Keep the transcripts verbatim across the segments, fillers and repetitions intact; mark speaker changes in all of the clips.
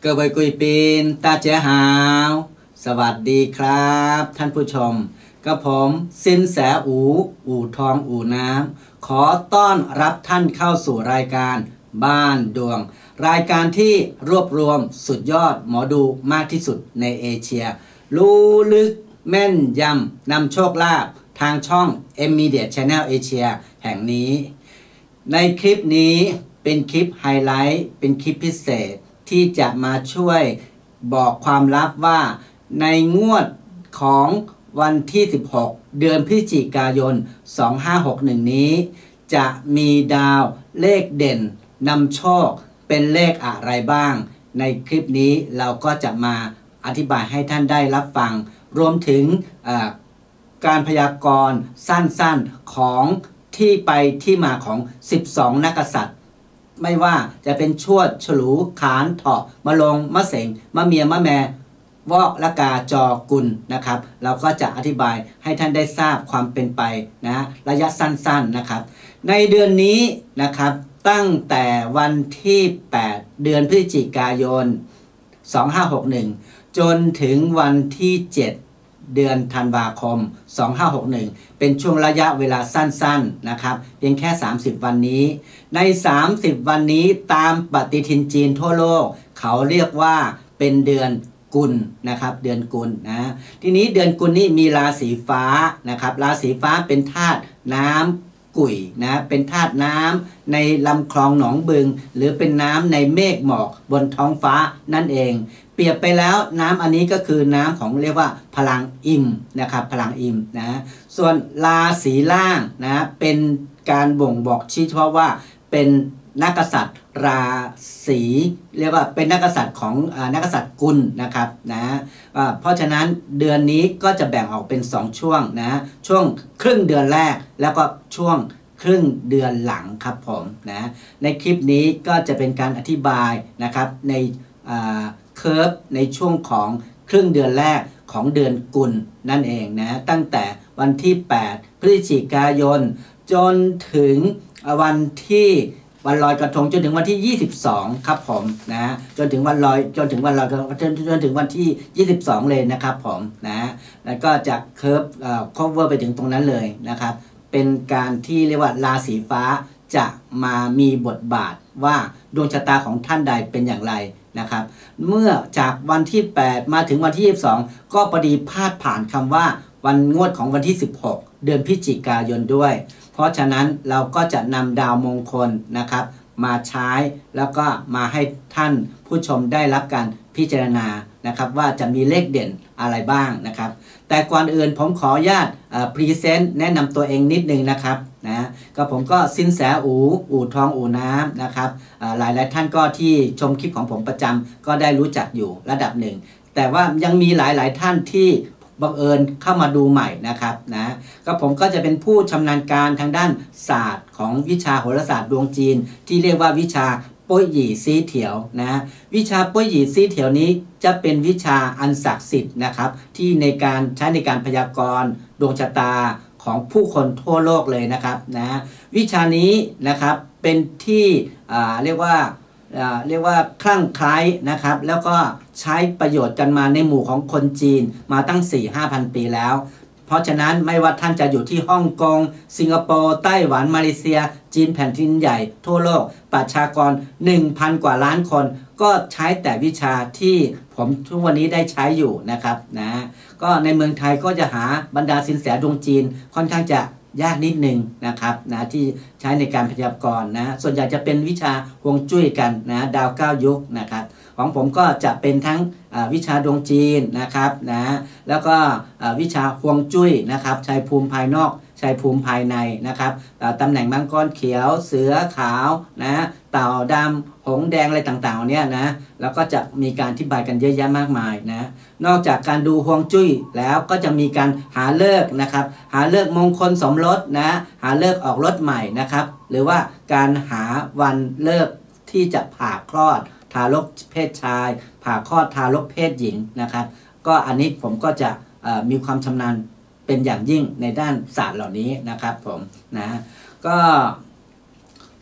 Speaker 1: 各位贵宾大家好สวัสดีครับท่านผู้ชมกับผมสินแสอูอู่ทองอู่น้ำขอต้อนรับท่านเข้าสู่รายการบ้านดวงรายการที่รวบรวมสุดยอดหมอดูมากที่สุดในเอเชียรู้ลึกแม่นยำนำโชคลาภทางช่อง Immediate Channel Asia แห่งนี้ในคลิปนี้เป็นคลิปไฮไลท์เป็นคลิปพิเศษที่จะมาช่วยบอกความลับว่าในงวดของวันที่สิบหกเดือนพฤศจิกายนสองพันห้าร้อยหกสิบเอ็ดนี้จะมีดาวเลขเด่นนำโชคเป็นเลขอะไรบ้างในคลิปนี้เราก็จะมาอธิบายให้ท่านได้รับฟังรวมถึงการพยากรณ์สั้นๆของที่ไปที่มาของสิบสองนักกษัตริย์ไม่ว่าจะเป็นชวดฉลูขานเถาะมะลงมะเสงมะเมียมะแมวอกละกาจอกุลนะครับเราก็จะอธิบายให้ท่านได้ทราบความเป็นไปนะระยะสั้นๆนะครับในเดือนนี้นะครับตั้งแต่วันที่แปดเดือนพฤศจิกายนสองพันห้าร้อยหกสิบเอ็ดจนถึงวันที่เจ็ดเดือนธันวาคมสองพันห้าร้อยหกสิบเอ็ดเป็นช่วงระยะเวลาสั้นๆนะครับเพียงแค่สามสิบวันนี้ในสามสิบวันนี้ตามปฏิทินจีนทั่วโลกเขาเรียกว่าเป็นเดือนกุลนะครับเดือนกุลนะทีนี้เดือนกุลนี้มีราศีฟ้านะครับราศีฟ้าเป็นธาตุน้ำกุ่ยนะเป็นธาตุน้ำในลำคลองหนองบึงหรือเป็นน้ำในเมฆหมอกบนท้องฟ้านั่นเองเปรียบไปแล้วน้ำอันนี้ก็คือน้ำของเรียกว่าพลังอิมนะครับพลังอิมนะส่วนราศีล่างนะเป็นการบ่งบอกชี้เฉพาะว่าเป็นนักกษัตริย์ราศีเรียกว่าเป็นนักกษัตริย์ของนักกษัตริย์กุลนะครับนะเพราะฉะนั้นเดือนนี้ก็จะแบ่งออกเป็นสองช่วงนะช่วงครึ่งเดือนแรกแล้วก็ช่วงครึ่งเดือนหลังครับผมนะในคลิปนี้ก็จะเป็นการอธิบายนะครับในเคอร์ฟในช่วงของครึ่งเดือนแรกของเดือนกุลนั่นเองนะตั้งแต่วันที่แปดพฤศจิกายนจนถึงวันที่วันลอยกระทงจนถึงวันที่ยี่สิบสองครับผมนะจนถึงวันลอยจนถึงวันลอยจนจนถึงวันที่ยี่สิบสองเลยนะครับผมนะแล้วก็จะเคิร์ฟเอ่อ cover ไปถึงตรงนั้นเลยนะครับเป็นการที่เรียกว่าราศีฟ้าจะมามีบทบาทว่าดวงชะตาของท่านใดเป็นอย่างไรนะครับเมื่อจากวันที่แปดมาถึงวันที่ยี่สิบสองก็พอดีพาดผ่านคำว่าวันงวดของวันที่สิบหกเดือนพฤศจิกายนด้วยเพราะฉะนั้นเราก็จะนำดาวมงคลนะครับมาใช้แล้วก็มาให้ท่านผู้ชมได้รับการพิจารณานะครับว่าจะมีเลขเด่นอะไรบ้างนะครับแต่ก่อนอื่นผมขออนุญาตพรีเซนต์แนะนำตัวเองนิดนึงนะครับนะก็ผมก็สินแสอูอู่ทองอู่น้ำนะครับหลายหลายท่านก็ที่ชมคลิปของผมประจำก็ได้รู้จักอยู่ระดับหนึ่งแต่ว่ายังมีหลายหลายท่านที่บังเอิญเข้ามาดูใหม่นะครับนะก็ผมก็จะเป็นผู้ชำนาญการทางด้านศาสตร์ของวิชาโหราศาสตร์ดวงจีนที่เรียกว่าวิชาป้วยหยี่ซีเถียวนะวิชาป้วยหยี่ซีเถียวนี้จะเป็นวิชาอันศักดิ์สิทธิ์นะครับที่ในการใช้ในการพยากรณ์ดวงชะตาของผู้คนทั่วโลกเลยนะครับนะวิชานี้นะครับเป็นที่เรียกว่าเรียกว่าคลั่งไคล้นะครับแล้วก็ใช้ประโยชน์กันมาในหมู่ของคนจีนมาตั้ง สี่ถึงห้าพัน ปีแล้วเพราะฉะนั้นไม่ว่าท่านจะอยู่ที่ฮ่องกงสิงคโปร์ไต้หวันมาเลเซียจีนแผ่นดินใหญ่ทั่วโลกประชากร หนึ่งพัน กว่าล้านคนก็ใช้แต่วิชาที่ผมทุกวันนี้ได้ใช้อยู่นะครับนะก็ในเมืองไทยก็จะหาบรรดาสินแสดวงจีนค่อนข้างจะยากนิดนึงนะครับนะที่ใช้ในการพยากรณ์นะส่วนใหญ่จะเป็นวิชาฮวงจุ้ยกันนะดาวเก้ายุคนะครับของผมก็จะเป็นทั้งวิชาดวงจีนนะครับนะแล้วก็วิชาฮวงจุ้ยนะครับชัยภูมิภายนอกชัยภูมิภายในนะครับตำแหน่งมังกรเขียวเสือขาวนะเต่าดำหงแดงอะไรต่างๆเนี่ยนะแล้วก็จะมีการอธิบายกันเยอะแยะมากมายนะนอกจากการดูฮวงจุ้ยแล้วก็จะมีการหาฤกษ์นะครับหาฤกษ์มงคลสมรสนะหาฤกษ์ออกรถใหม่นะครับหรือว่าการหาวันฤกษ์ที่จะผ่าคลอดทารกเพศชายผ่าคลอดทารกเพศหญิงนะครับก็อันนี้ผมก็จะมีความชำนาญเป็นอย่างยิ่งในด้านศาสตร์เหล่านี้นะครับผมนะก็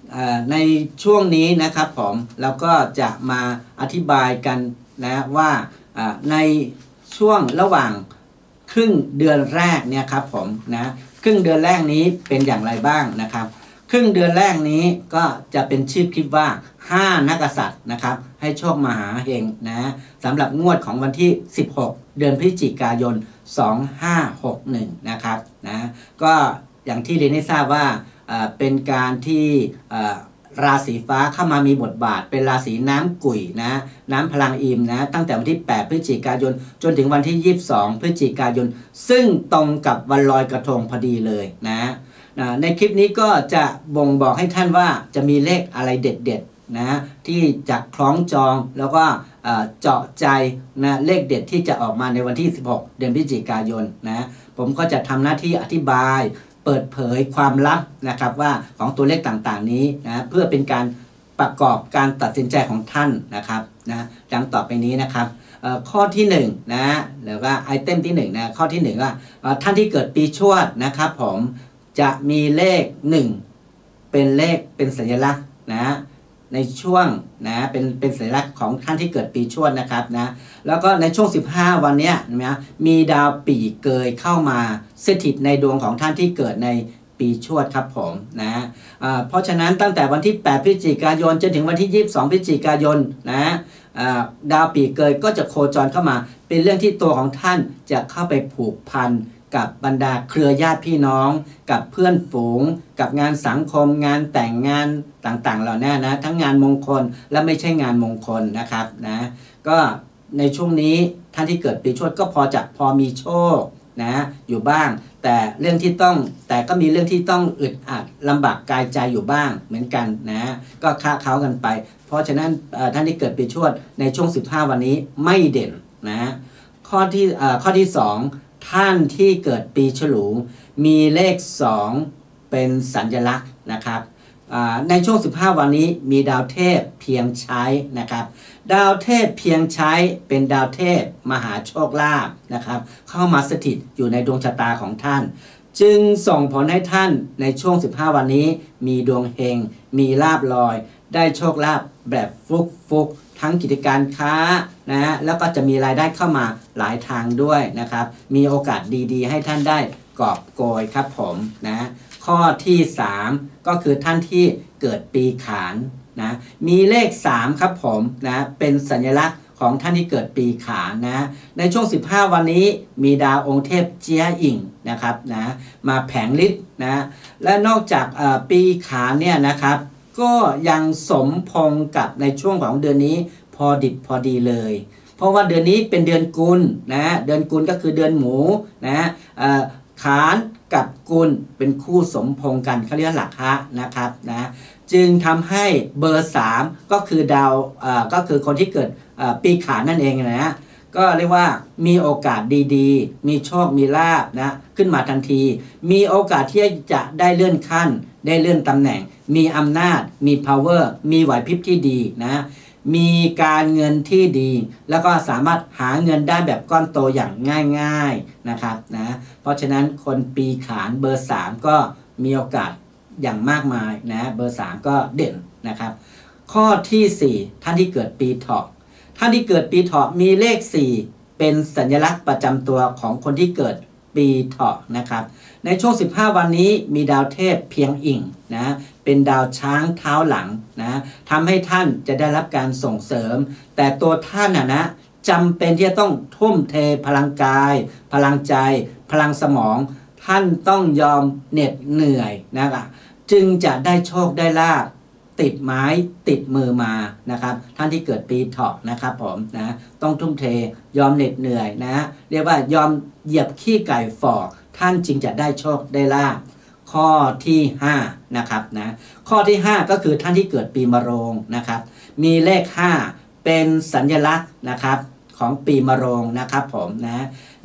Speaker 1: ในช่วงนี้นะครับผมเราก็จะมาอธิบายกันนะว่าในช่วงระหว่างครึ่งเดือนแรกเนี่ยครับผมนะครึ่งเดือนแรกนี้เป็นอย่างไรบ้างนะครับครึ่งเดือนแรกนี้ก็จะเป็นชื่อคลิปว่าห้านักกษัตริย์นะครับให้โชคมหาเฮงนะสำหรับงวดของวันที่สิบหกเดือนพฤศจิกายนสองห้าหกหนึ่งนะครับนะก็อย่างที่เรียนให้ทราบว่าเป็นการที่ราศีฟ้าเข้ามามีบทบาทเป็นราศีน้ำกุ่ยนะน้ำพลังอิมนะตั้งแต่วันที่แปดพฤศจิกายนจนถึงวันที่ยี่สิบสองพฤศจิกายนซึ่งตรงกับวันลอยกระทงพอดีเลยนะในคลิปนี้ก็จะบ่งบอกให้ท่านว่าจะมีเลขอะไรเด็ดๆนะที่จะคล้องจองแล้วก็เจาะใจนะเลขเด็ดที่จะออกมาในวันที่สิบหกเดือนพฤศจิกายนนะผมก็จะทำหน้าที่อธิบายเปิดเผยความลับนะครับว่าของตัวเลขต่างๆนี้นะเพื่อเป็นการประกอบการตัดสินใจของท่านนะครับนะดังต่อไปนี้นะครับข้อที่หนึ่งนะหรือว่าไอเทมที่หนึ่งนะข้อที่หนึ่งว่าท่านที่เกิดปีชวดนะครับผมจะมีเลขหนึ่งเป็นเลขเป็นสัญลักษณ์นะในช่วงนะเป็นเป็นสัญลักษณ์ของท่านที่เกิดปีชวดนะครับนะแล้วก็ในช่วงสิบห้าวันนี้นะมีดาวปีเกยเข้ามาสถิตในดวงของท่านที่เกิดในปีชวดครับผมนะเพราะฉะนั้นตั้งแต่วันที่แปดพฤศจิกายนจนถึงวันที่ยี่สิบสองพฤศจิกายนนะดาวปีเกยก็จะโคจรเข้ามาเป็นเรื่องที่ตัวของท่านจะเข้าไปผูกพันกับบรรดาเครือญาติพี่น้องกับเพื่อนฝูงกับงานสังคมงานแต่งงานต่างๆเหล่านี้นะทั้งงานมงคลและไม่ใช่งานมงคลนะครับนะก็ในช่วงนี้ท่านที่เกิดปีชวดก็พอจะพอมีโชคนะอยู่บ้างแต่เรื่องที่ต้องแต่ก็มีเรื่องที่ต้องอึดอัดลำบากกายใจอยู่บ้างเหมือนกันนะก็ค้าเขากันไปเพราะฉะนั้นท่านที่เกิดปีชวดในช่วงสิบห้าวันนี้ไม่เด่นนะข้อที่ข้อที่สองท่านที่เกิดปีฉลูมีเลขสองเป็นสัญลักษณ์นะครับในช่วงสิบห้าวันนี้มีดาวเทพเพียงใช้นะครับดาวเทพเพียงใช้เป็นดาวเทพมหาโชคลาภนะครับเข้ามาสถิตอยู่ในดวงชะตาของท่านจึงส่งผลให้ท่านในช่วงสิบห้าวันนี้มีดวงเฮงมีลาภลอยได้โชคลาภแบบฟุกฟุกทั้งกิจการค้านะฮะแล้วก็จะมีรายได้เข้ามาหลายทางด้วยนะครับมีโอกาสดีๆให้ท่านได้กอบโกยครับผมนะข้อที่สามก็คือท่านที่เกิดปีขานนะมีเลขสามครับผมนะเป็นสัญลักษณ์ของท่านที่เกิดปีขานนะในช่วงสิบห้าวันนี้มีดาวองค์เทพเจียอิ่งนะครับนะมาแผงฤทธิ์นะและนอกจากปีขานเนี่ยนะครับก็ยังสมพงกับในช่วงของเดือนนี้พอดิบพอดีเลยเพราะว่าเดือนนี้เป็นเดือนกุลนะเดือนกุลก็คือเดือนหมูนะขานกับกุลเป็นคู่สมพงกันเขาเรียกหลักฮะนะครับนะจึงทำให้เบอร์สามก็คือดาวก็คือคนที่เกิดปีขานนั่นเองนะก็เรียกว่ามีโอกาสดีๆมีโชคมีลาภนะขึ้นมาทันทีมีโอกาสที่จะได้เลื่อนขั้นได้เลื่อนตำแหน่งมีอำนาจมี power มีไหวพริบที่ดีนะมีการเงินที่ดีแล้วก็สามารถหาเงินได้แบบก้อนโตอย่างง่ายๆนะครับนะเพราะฉะนั้นคนปีขานเบอร์สามก็มีโอกาสอย่างมากมายนะเบอร์สามก็เด่นนะครับข้อที่สี่ท่านที่เกิดปีเถาะท่านที่เกิดปีเถาะมีเลขสี่เป็นสัญลักษณ์ประจำตัวของคนที่เกิดปีเถาะนะครับในช่วงสิบห้าวันนี้มีดาวเทพเพียงอิ่งนะเป็นดาวช้างเท้าหลังนะทำให้ท่านจะได้รับการส่งเสริมแต่ตัวท่านนะนะจำเป็นที่จะต้องทุ่มเทพลังกายพลังใจพลังสมองท่านต้องยอมเหน็ดเหนื่อยนะครับจึงจะได้โชคได้ลาภติดไม้ติดมือมานะครับท่านที่เกิดปีเถาะนะครับผมนะต้องทุ่มเทยอมเหน็ดเหนื่อยนะเรียกว่ายอมเหยียบขี้ไก่ฝอกท่านจึงจะได้โชคได้ลาภข้อที่ห้านะครับนะข้อที่ห้าก็คือท่านที่เกิดปีมะโรงนะครับมีเลขห้าเป็นสัญลักษณ์นะครับของปีมะโรงนะครับผมนะ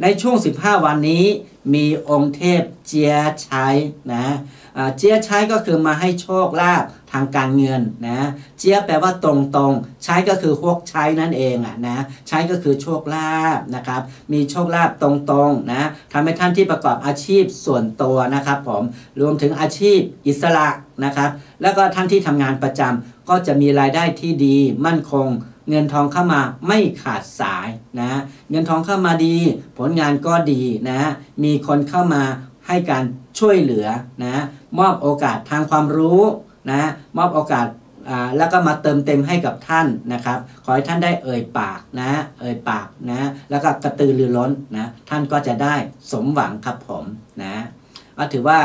Speaker 1: ในช่วงสิบห้าวันนี้มีองค์เทพเจียใช้นะเจียใช้ก็คือมาให้โชคลาภทางการเงินนะเจียแปลว่าตรงๆใช้ก็คือฮวกใช้นั่นเองอ่ะนะใช้ก็คือโชคลาภนะครับมีโชคลาภตรงๆนะทำให้ท่านที่ประกอบอาชีพส่วนตัวนะครับผมรวมถึงอาชีพอิสระนะครับแล้วก็ท่านที่ทำงานประจำก็จะมีรายได้ที่ดีมั่นคงเงินทองเข้ามาไม่ขาดสายนะเงินทองเข้ามาดีผลงานก็ดีนะมีคนเข้ามาให้การช่วยเหลือนะมอบโอกาสทางความรู้นะมอบโอกาสอ่าแล้วก็มาเติมเต็มให้กับท่านนะครับขอให้ท่านได้เอ่ยปากนะเอ่ยปากนะแล้วก็กระตือรือร้นนะท่านก็จะได้สมหวังครับผมนะก็ถือว่า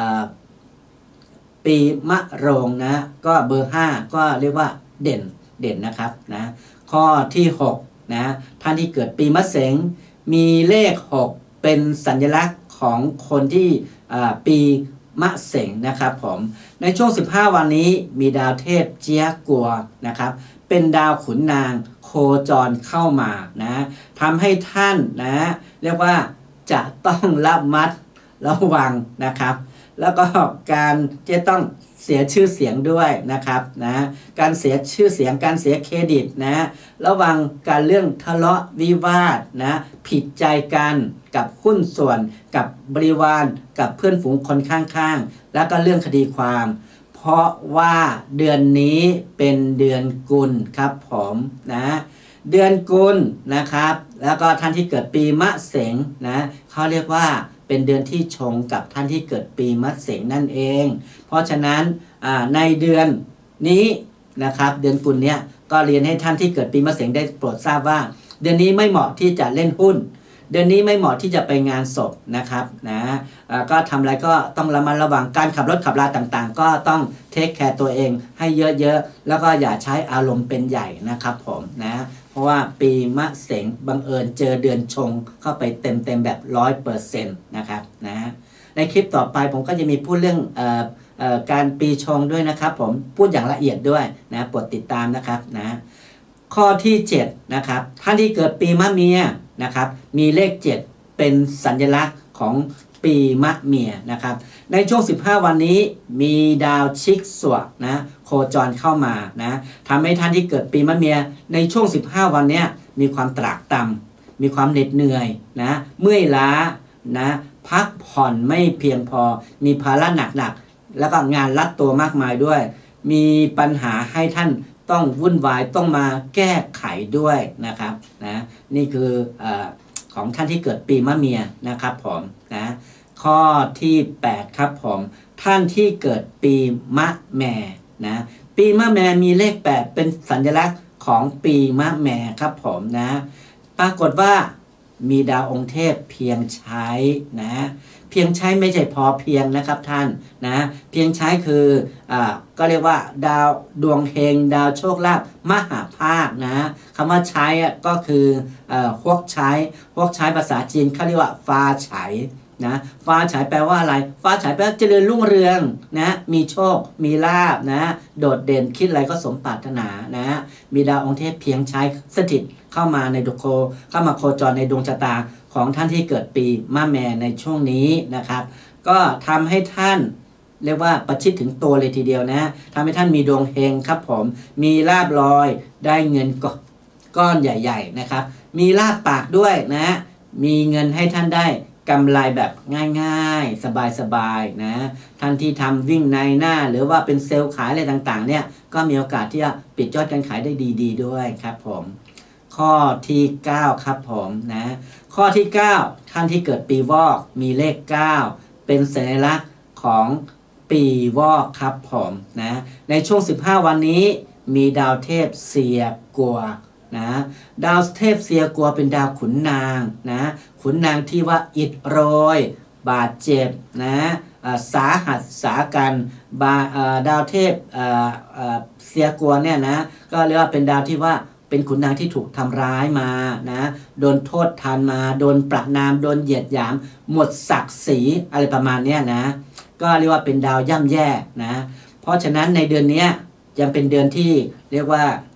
Speaker 1: ปีมะโรงนะก็เบอร์ห้าก็เรียกว่าเด่นเด่นนะครับนะข้อที่หกนะท่านที่เกิดปีมะเสงมีเลขหกเป็นสัญลักษณ์ของคนที่ปีมะเสงนะครับผมในช่วงสิบห้าวันนี้มีดาวเทพเจียกัวนะครับเป็นดาวขุนนางโคจรเข้ามานะทำให้ท่านนะเรียกว่าจะต้องระมัดระวังนะครับแล้วก็การจะต้องเสียชื่อเสียงด้วยนะครับนะการเสียชื่อเสียงการเสียเครดิตนะระวังการเรื่องทะเลาะวิวาทนะผิดใจกันกับหุ้นส่วนกับบริวารกับเพื่อนฝูงคนข้างๆแล้วก็เรื่องคดีความเพราะว่าเดือนนี้เป็นเดือนกุลครับผมนะเดือนกุลนะครับแล้วก็ท่านที่เกิดปีมะเสงนะเขาเรียกว่าเป็นเดือนที่ชงกับท่านที่เกิดปีมะเสงนั่นเองเพราะฉะนั้นในเดือนนี้นะครับเดือนกุลเนี้ยก็เรียนให้ท่านที่เกิดปีมะเสงได้โปรดทราบว่าเดือนนี้ไม่เหมาะที่จะเล่นหุ้นเดือนนี้ไม่เหมาะที่จะไปงานศพนะครับนะก็ทำอะไรก็ต้องระมัดระวังการขับรถขับราต่างๆก็ต้องเทคแคร์ตัวเองให้เยอะๆแล้วก็อย่าใช้อารมณ์เป็นใหญ่นะครับผมนะเพราะว่าปีมะเสงบังเอิญเจอเดือนชงเข้าไปเต็มๆแบบร้อยเปอร์เซ็นต์นะครับนะในคลิปต่อไปผมก็จะมีพูดเรื่องเอ่อเอ่อการปีชงด้วยนะครับผมพูดอย่างละเอียดด้วยนะโปรดติดตามนะครับนะข้อที่เจ็ดนะครับท่านที่เกิดปีมะเมียนะครับมีเลขเจ็ดเป็นสัญลักษณ์ของปีมะเมียนะครับในช่วงสิบห้าวันนี้มีดาวชิกสวะนะโคจรเข้ามานะทำให้ท่านที่เกิดปีมะเมียในช่วงสิบห้าวันนี้มีความตรากตรำมีความเหน็ดเหนื่อยนะเมื่อยล้านะพักผ่อนไม่เพียงพอมีภาระหนักๆแล้วก็งานรัดตัวมากมายด้วยมีปัญหาให้ท่านต้องวุ่นวายต้องมาแก้ไขด้วยนะครับนะนี่คือเอ่อของท่านที่เกิดปีมะเมียนะครับผมนะข้อที่แปดครับผมท่านที่เกิดปีมะแม่นะปีมะแม่มีเลขแปดเป็นสัญลักษณ์ของปีมะแม่ครับผมนะปรากฏว่ามีดาวองค์เทพเพียงใช้นะเพียงใช้ไม่ใช่พอเพียงนะครับท่านนะเพียงใช้คืออ่าก็เรียกว่าดาวดวงเฮงดาวโชคลาภมหาภาคนะคำว่าใช้ก็คือเอ่อฮวกใช้ฮวกใช้ภาษาจีนเขาเรียกว่าฟ้าไฉนะฟ้าฉายแปลว่าอะไรฟ้าฉายแปลว่าเจริญรุ่งเรืองนะมีโชคมีลาภนะโดดเด่นคิดอะไรก็สมปรารถนานะมีดาวองค์เทพเพียงใช้สถิตเข้ามาในดวงโคเข้ามาโคจรในดวงชะตาของท่านที่เกิดปีมะแม่ในช่วงนี้นะครับก็ทำให้ท่านเรียกว่าประชิดถึงตัวเลยทีเดียวนะทำให้ท่านมีดวงเฮงครับผมมีลาภลอยได้เงินก้อนใหญ่ๆนะครับมีลาภปากด้วยนะมีเงินให้ท่านได้กำไรแบบง่ายๆสบายๆนะท่านที่ทำวิ่งในหน้าหรือว่าเป็นเซลล์ขายอะไรต่างๆเนี่ยก็มีโอกาสที่จะปิดยอดการขายได้ดีๆด้วยครับผมข้อที่เก้าครับผมนะข้อที่เก้าท่านที่เกิดปีวอกมีเลขเก้าเป็นสัญลักษณ์ของปีวอกครับผมนะในช่วงสิบห้าวันนี้มีดาวเทพเสียกัวนะดาวเทพเสียกัวเป็นดาวขุนนางนะขุนนางที่ว่าอิดโรยบาดเจ็บนะสาหัสสากันบาดาวเทพเสียกัวเนี่ยนะก็เรียกว่าเป็นดาวที่ว่าเป็นขุนนางที่ถูกทำร้ายมานะโดนโทษทานมาโดนประณามโดนเหยียดหยามหมดศักดิ์ศรีอะไรประมาณนี้นะก็เรียกว่าเป็นดาวย่ำแย่นะเพราะฉะนั้นในเดือนนี้ยังเป็นเดือนที่เรียกว่า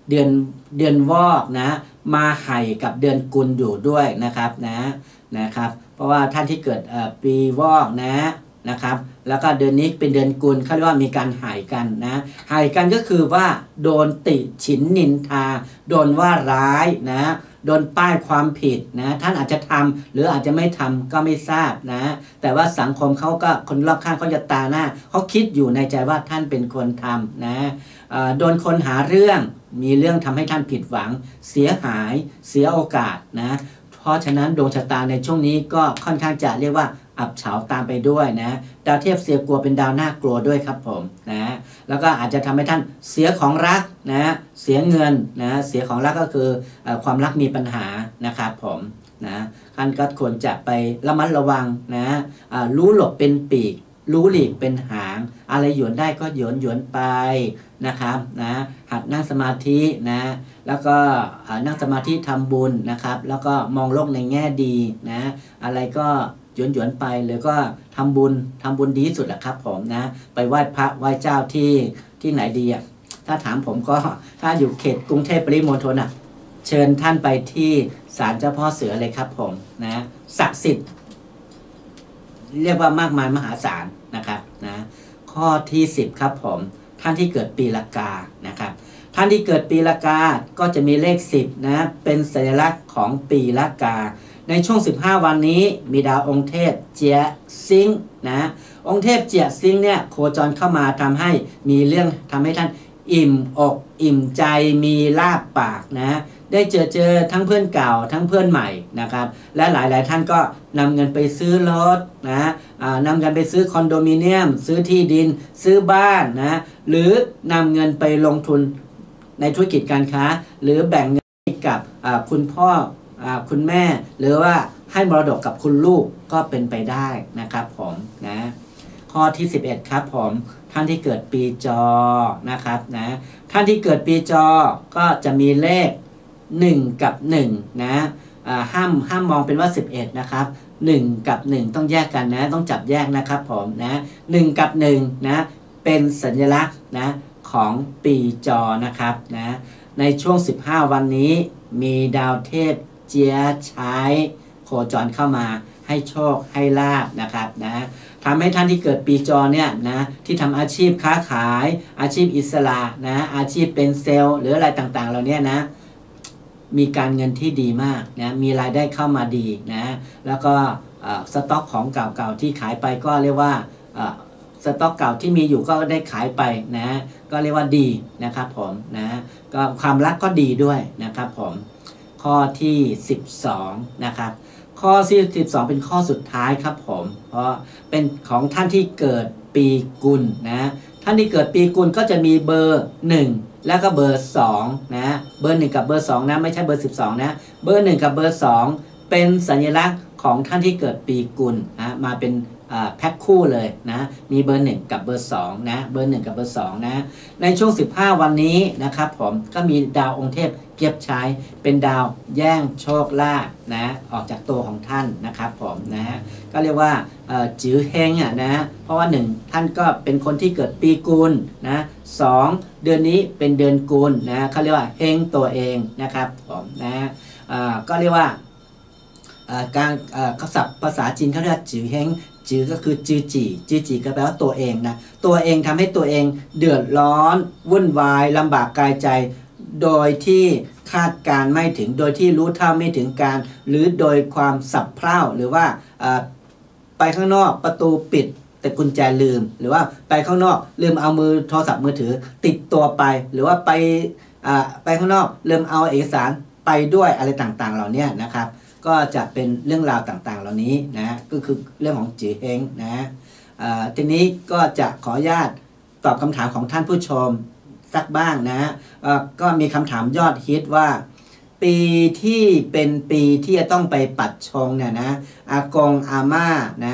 Speaker 1: เดือนเดือนวอกนะมาไห่กับเดือนกุลอยู่ด้วยนะครับนะนะครับเพราะว่าท่านที่เกิดปีวอกนะนะครับแล้วก็เดือนนี้เป็นเดือนกุลเขาเรียกว่ามีการหายกันนะหายกันก็คือว่าโดนติฉินนินทาโดนว่าร้ายนะโดนป้ายความผิดนะท่านอาจจะทำหรืออาจจะไม่ทำก็ไม่ทราบนะแต่ว่าสังคมเขาก็คนรอบข้างเขาจะตาหน้าเขาคิดอยู่ในใจว่าท่านเป็นคนทำนะโดนคนหาเรื่องมีเรื่องทำให้ท่านผิดหวังเสียหายเสียโอกาสนะเพราะฉะนั้นดวงชะตาในช่วงนี้ก็ค่อนข้างจะเรียกว่าอับเฉาตามไปด้วยนะดาวเทพเสียกลัวเป็นดาวน่ากลัวด้วยครับผมนะแล้วก็อาจจะทำให้ท่านเสียของรักนะเสียเงินนะเสียของรักก็คือความรักมีปัญหานะครับผมนะท่านก็ควรจะไประมัดระวังนะรู้หลบเป็นปีกรู้หลีกเป็นหางอะไรหยวนได้ก็หยวนหยวนไปนะครับนะหัดนั่งสมาธินะแล้วก็นั่งสมาธิทำบุญนะครับแล้วก็มองโลกในแง่ดีนะอะไรก็หยวนหยวนไปหรือก็ทำบุญทำบุญดีที่สุดแหละครับผมนะไปไหว้พระไหว้เจ้าที่ที่ไหนดีอ่ะถ้าถามผมก็ถ้าอยู่เขตกรุงเทพปริมณฑลอ่ะเชิญท่านไปที่ศาลเจ้าพ่อเสือเลยครับผมนะศักดิ์สิทธิ์เรียกว่ามากมายมหาศาลนะครับนะข้อที่สิบครับผมท่านที่เกิดปีละกานะครับท่านที่เกิดปีละกาก็จะมีเลขสิบนะเป็นสัญลักษณ์ของปีละกาในช่วงสิบห้าวันนี้มีดาวองค์เทพเจียซิงนะองค์เทพเจียซิงเนี่ยโคจรเข้ามาทำให้มีเรื่องทำให้ท่านอิ่มอกอิ่มใจมีลาบปากนะได้เจอเจอทั้งเพื่อนเก่าทั้งเพื่อนใหม่นะครับและหลายๆท่านก็นำเงินไปซื้อรถนะนำเงินไปซื้อคอนโดมิเนียมซื้อที่ดินซื้อบ้านนะหรือนำเงินไปลงทุนในธุรกิจการค้าหรือแบ่งเงินให้กับคุณพ่อคุณแม่หรือว่าให้มรดกกับคุณลูกก็เป็นไปได้นะครับผมนะข้อที่สิบเอ็ดครับผมท่านที่เกิดปีจอนะครับนะท่านที่เกิดปีจอก็จะมีเลขหนึ่งกับหนึ่งนะห้ามห้ามมองเป็นว่าสิบเอ็ดนะครับหนึ่งกับหนึ่งต้องแยกกันนะต้องจับแยกนะครับผมนะหนึ่งกับหนึ่งนะเป็นสัญลักษณ์นะของปีจอนะครับนะในช่วงสิบห้าวันนี้มีดาวเทพเจียใช้โคจรเข้ามาให้โชคให้ลาบนะครับนะทำให้ท่านที่เกิดปีจอเนี่ยนะที่ทำอาชีพค้าขายอาชีพอิสระนะอาชีพเป็นเซลล์หรืออะไรต่างๆเหล่านี้นะมีการเงินที่ดีมากนะมีรายได้เข้ามาดีนะแล้วก็สต็อกของเก่าๆที่ขายไปก็เรียกว่าสต็อกเก่าที่มีอยู่ก็ได้ขายไปนะก็เรียกว่าดีนะครับผมนะก็ความรักก็ดีด้วยนะครับผมข้อที่สิบสองนะครับข้อที่สิบสองเป็นข้อสุดท้ายครับผมเพราะเป็นของท่านที่เกิดปีกุลนะท่านที่เกิดปีกุลก็จะมีเบอร์หนึ่งแล้วก็เบอร์สองนะเบอร์หนึ่งกับเบอร์สองนะไม่ใช่เบอร์สิบสองนะเบอร์หนึ่งกับเบอร์สองเป็นสัญลักษณ์ของท่านที่เกิดปีกุลนะมาเป็นแพ็คคู่เลยนะมีเบอร์หนึ่งกับเบอร์สองนะเบอร์หนึ่งกับเบอร์สองนะในช่วงสิบห้าวันนี้นะครับผมก็มีดาวองค์เทพเกียบใช้เป็นดาวแย่งโชคลาภนะออกจากตัวของท่านนะครับผมนะฮะก็เรียกว่าจื้อเฮงอ่ะนะเพราะว่าหนึ่งท่านก็เป็นคนที่เกิดปีกุลนะสองเดือนนี้เป็นเดือนกุลนะเขาเรียกว่าเฮงตัวเองนะครับผมนะก็เรียกว่าการคำศัพท์ภาษาจีนเขาเรียกจื้อเฮงจื้อก็คือจื้อจีจื้อจีก็แปลว่าตัวเองนะตัวเองทำให้ตัวเองเดือดร้อนวุ่นวายลำบากกายใจโดยที่คาดการไม่ถึงโดยที่รู้เท่าไม่ถึงการหรือโดยความสับเพร่าหรือว่าไปข้างนอกประตูปิดแต่กุญแจลืมหรือว่าไปข้างนอกลืมเอามือโทรศัพท์มือถือติดตัวไปหรือว่าไปไปข้างนอกลืมเอาเอกสารไปด้วยอะไรต่างๆเหล่านี้นะครับก็จะเป็นเรื่องราวต่างๆเหล่านี้นะก็คือเรื่องของจื่อเฮงนะทีนี้ก็จะขออนุญาตตอบคำถามของท่านผู้ชมสักบ้างนะก็มีคำถามยอดฮิตว่าปีที่เป็นปีที่จะต้องไปปัดชงเนี่ยนะอากงอาม่านะ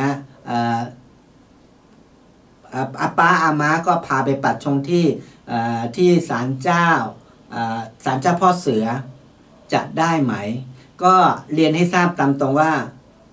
Speaker 1: อาป้าอาม้าก็พาไปปัดชงที่ที่ศาลเจ้าศาลเจ้าพ่อเสือจะได้ไหมก็เรียนให้ทราบตามตรงว่า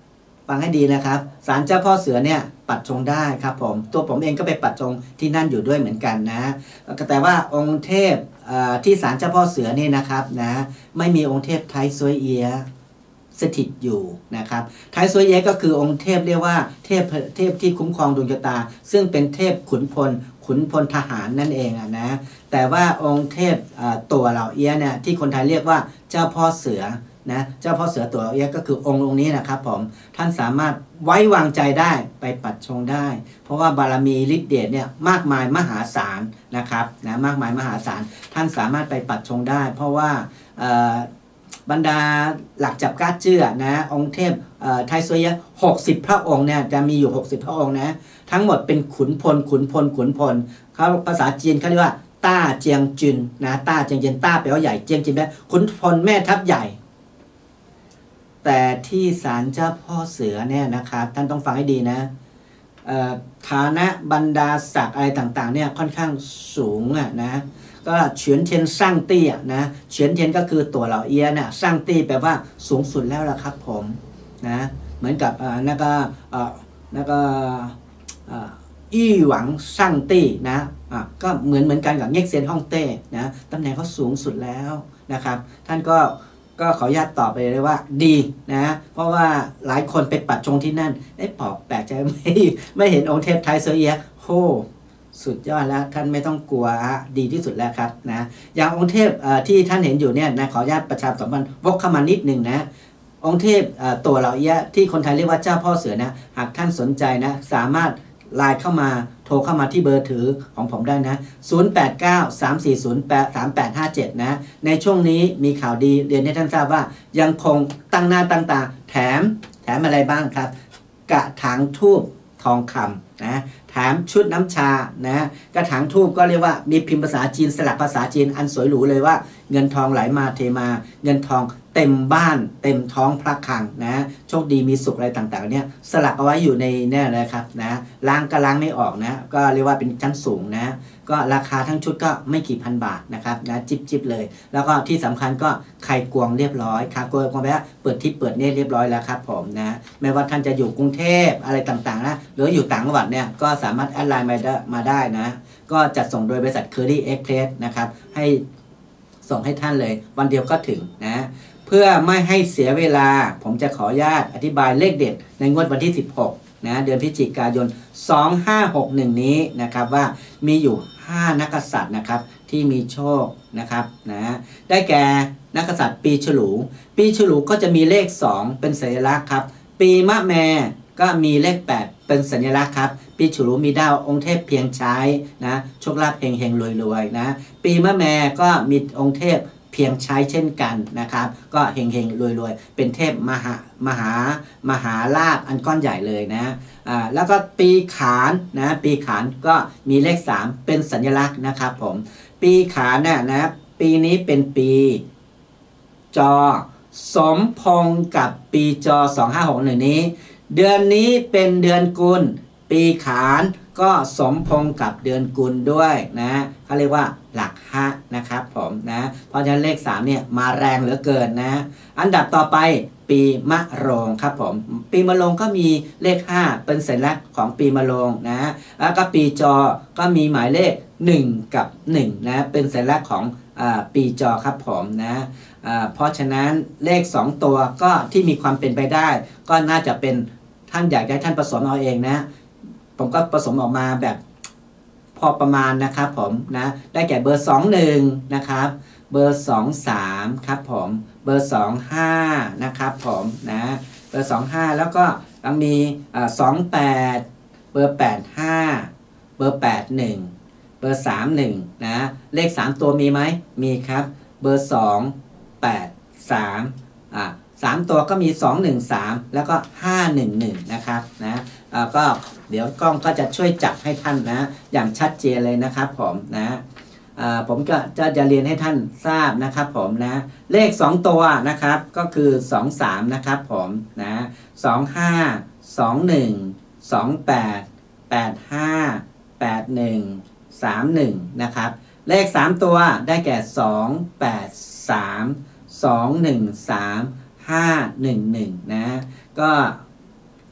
Speaker 1: ฟังให้ดีนะครับศาลเจ้าพ่อเสือเนี่ยปัดชงได้ครับผมตัวผมเองก็ไปปัดชงที่นั่นอยู่ด้วยเหมือนกันนะแต่ว่าองค์เทพที่ศาลเจ้าพ่อเสือนี่นะครับนะไม่มีองค์เทพไทซวยเอียสถิตอยู่นะครับไทซวยเอียก็คือองค์เทพเรียกว่าเทพเทพที่คุ้มครองดวงชะตาซึ่งเป็นเทพขุนพลขุนพลทหารนั่นเองอ่ะนะแต่ว่าองค์เทพตัวเหล่าเอียเนี่ยที่คนไทยเรียกว่าเจ้าพ่อเสือนะเจ้าพ่อเสือตัวเอียก็คือองค์องค์นี้นะครับผมท่านสามารถไว้วางใจได้ไปปัดชงได้เพราะว่าบารมีฤทธิ์เดชเนี่ยมากมายมหาศาลนะครับนะมากมายมหาศาลท่านสามารถไปปัดชงได้เพราะว่าบรรดาหลักจับก้าเจื้อนะองค์เทพไทซวยเอียหกสิบพระองค์เนี่ยจะมีอยู่หกสิบพระองค์นะทั้งหมดเป็นขุนพลขุนพลขุนพลเขาภาษาจีนเขาเรียกว่าต้าเจียงจุนนะต้าเจียงจินต้าแปลว่าใหญ่เจียงจินแปลว่าขุนพลแม่ทัพใหญ่แต่ที่ศาลเจ้าพ่อเสือเนี่ยนะครับท่านต้องฟังให้ดีนะฐานะบรรดาศักดิ์อะไรต่างๆเนี่ยค่อนข้างสูงอ่ะนะก็เฉียนเทียนสร้างตี้อ่ะนะเฉียนเทียนก็คือตัวเหล่าเอียเนี่ยสร้างตี้แปลว่าสูงสุดแล้วล่ะครับผมนะเหมือนกับอ่านั่นก็อ่านั่นก็อ่าอี้หวังสร้างตี้นะอ่ะก็เหมือนเหมือนกันกับเง็กเซียนฮ่องเต้นะตำแหน่งเขาสูงสุดแล้วนะครับท่านก็ก็ขออนุญาตตอบไปเลยว่าดีนะเพราะว่าหลายคนไปปัดชงที่นั่นได้ปอกแปลกใจไม่ไม่เห็นองค์เทพไทซวยเอียโหสุดยอดแล้วท่านไม่ต้องกลัวดีที่สุดแล้วครับนะอย่างองค์เทพที่ท่านเห็นอยู่เนี่ยนะขออนุญาตประชาสัมพันธ์วกเข้ามานิดหนึ่งนะองค์เทพตัวเหล่าเอียที่คนไทยเรียกว่าเจ้าพ่อเสือนะหากท่านสนใจนะสามารถไลน์เข้ามาโทรเข้ามาที่เบอร์ถือของผมได้นะศูนย์ แปด เก้า สาม สี่ ศูนย์ แปด สาม แปด ห้า เจ็ดนะในช่วงนี้มีข่าวดีเรียนให้ท่านทราบว่ายังคงตั้งหน้าตั้งตาแถมแถมอะไรบ้างครับกระถางทูบทองคำนะแถมชุดน้ำชานะกระถางทูบก็เรียกว่ามีพิมพ์ภาษาจีนสลักภาษาจีนอันสวยหรูเลยว่าเงินทองไหลมาเทมาเงินทองเต็มบ้านเต็มท้องพระคลังนะโชคดีมีสุขอะไรต่างๆเนี่ยสลักเอาไว้อยู่ในเนี่ยเลยครับนะล้างก็ล้างไม่ออกนะก็เรียกว่าเป็นชั้นสูงนะก็ราคาทั้งชุดก็ไม่กี่พันบาทนะครับนะจิบจิบเลยแล้วก็ที่สำคัญก็ไข่กวงเรียบร้อยคากวงก็แปลว่าเปิดทิพย์เปิดเนตรเรียบร้อยแล้วครับผมนะไม่ว่าท่านจะอยู่กรุงเทพอะไรต่างๆนะหรืออยู่ต่างจังหวัดเนี่ยก็สามารถแอดไลน์มาได้มาได้นะก็จัดส่งโดยบริษัท Curry Express นะครับให้ส่งให้ท่านเลยวันเดียวก็ถึงนะเพื่อไม่ให้เสียเวลาผมจะขออนุญาตอธิบายเลขเด็ดในงวดวันที่สิบหกนะเดือนพฤศจิกายนสองพันห้าร้อยหกสิบเอ็ดนี้นะครับว่ามีอยู่ห้านักกษัตริย์นะครับที่มีโชคนะครับนะได้แก่นักกษัตริย์ปีฉลูปีฉลูก็จะมีเลขสองเป็นสัญลักษณ์ครับปีมะแม่ก็มีเลขแปดเป็นสัญลักษณ์ครับปีฉลูมีดาวองค์เทพเพียงใช้นะโชคลาภเฮงเฮงรวยๆนะปีมะแม่ก็มีองค์เทพเพียงใช้เช่นกันนะครับก็เฮงเฮงรวยๆเป็นเทพมหามหามหาลาภอันก้อนใหญ่เลยนะอ่าแล้วก็ปีขานนะปีขานก็มีเลขสามเป็นสัญลักษณ์นะครับผมปีขานเนี่ยนะปีนี้เป็นปีจอสมพงกับปีจอสองพันห้าร้อยหกสิบเอ็ดนี้เดือนนี้เป็นเดือนกุลปีขานก็สมพงกับเดือนกุลด้วยนะเขาเรียกว่าหลักห้านะครับผมนะเพราะฉะนั้นเลขสามเนี่ยมาแรงเหลือเกินนะอันดับต่อไปปีมะโรงครับผมปีมะโรงก็มีเลขห้าเป็นสัญลักษณ์ของปีมะโรงนะแล้วก็ปีจอก็มีหมายเลขหนึ่งกับหนึ่งนะเป็นสัญลักษณ์ของอ่าปีจอครับผมนะอ่าเพราะฉะนั้นเลขสองตัวก็ที่มีความเป็นไปได้ก็น่าจะเป็นท่านอยากให้ท่านผสมเอาเองนะผมก็ผสมออกมาแบบพอประมาณนะครับผมนะได้แก่เบอร์สองหนึ่งนะครับเบอร์สองสามครับผมเบอร์สองห้านะครับผมนะเบอร์สองห้าแล้วก็ยังมีอ่าสองแปดเบอร์แปดห้าเบอร์แปดหนึ่งเบอร์สามหนึ่งนะเลขสามตัวมีไหมมีครับเบอร์สองแปดสามอ่าสามตัวก็มีสองหนึ่งสามแล้วก็ห้าหนึ่งหนึ่งนะครับนะอ่าก็เดี๋ยวกล้องก็จะช่วยจับให้ท่านนะอย่างชัดเจนเลยนะครับผมนะอ่าผมก็จะจะเรียนให้ท่านทราบนะครับผมนะเลขสองตัวนะครับก็คือสองสามนะครับผมนะสองห้าสองหนึ่งสองแปดแปดห้าแปดหนึ่งสามหนึ่งนะครับเลขสามตัวได้แก่สองแปดสามสองหนึ่งสามห้าหนึ่งหนึ่งนะก็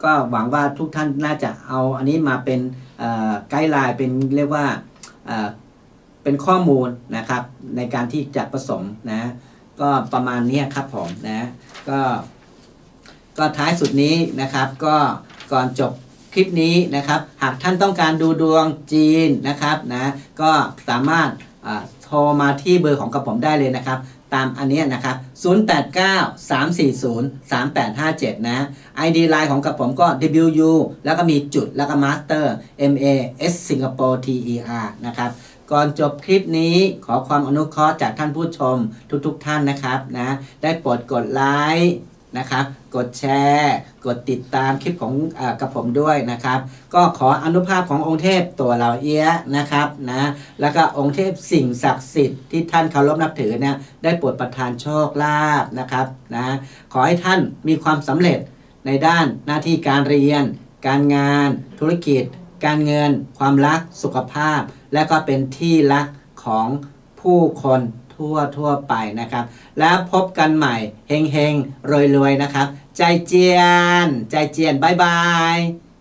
Speaker 1: ก็หวังว่าทุกท่านน่าจะเอาอันนี้มาเป็นไกด์ไลน์เป็นเรียกว่าเป็นข้อมูลนะครับในการที่จะผสมนะก็ประมาณนี้ครับผมนะก็ก็ท้ายสุดนี้นะครับก็ก่อนจบคลิปนี้นะครับหากท่านต้องการดูดวงจีนนะครับนะก็สามารถโทรมาที่เบอร์ของกระผมได้เลยนะครับตามอันนี้นะครับศูนย์ แปด เก้า สาม สี่ ศูนย์ สาม แปด ห้า เจ็ดนะ ไอ ดี Line ของกระผมก็ ดับเบิลยู ยู แล้วก็มีจุดแล้วก็ Master เอ็ม เอ เอส Singapore ที อี อาร์ นะครับก่อนจบคลิปนี้ขอความอนุเคราะห์จากท่านผู้ชมทุกๆ ท่านนะครับนะได้โปรดกดไลค์นะครับกดแชร์กดติดตามคลิปของอกับผมด้วยนะครับก็ขออนุภาพขององค์เทพตัวเหล่าเอี้ยนะครับนะแล้วก็องค์เทพสิ่งศักดิ์สิทธิ์ที่ท่านเคารพนับถือเนี่ยได้โปรดประทานโชคลาภนะครับนะขอให้ท่านมีความสำเร็จในด้านหน้าที่การเรียนการงานธุรกิจการเงินความรักสุขภาพและก็เป็นที่รักของผู้คนทั่วทั่วไปนะครับแล้วพบกันใหม่เฮงเฮงรวยรวยนะครับใจเจียนใจเจียนบายบาย